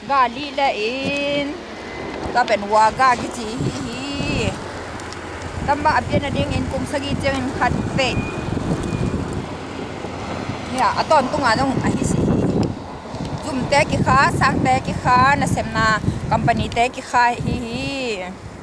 gali la in ta ben waga ki chi hi tamba apian ading in kum sagi cheng khat pe ya aton tunga dong a hi si zum te ki kha sang te ki kha na semna company te ki kha hi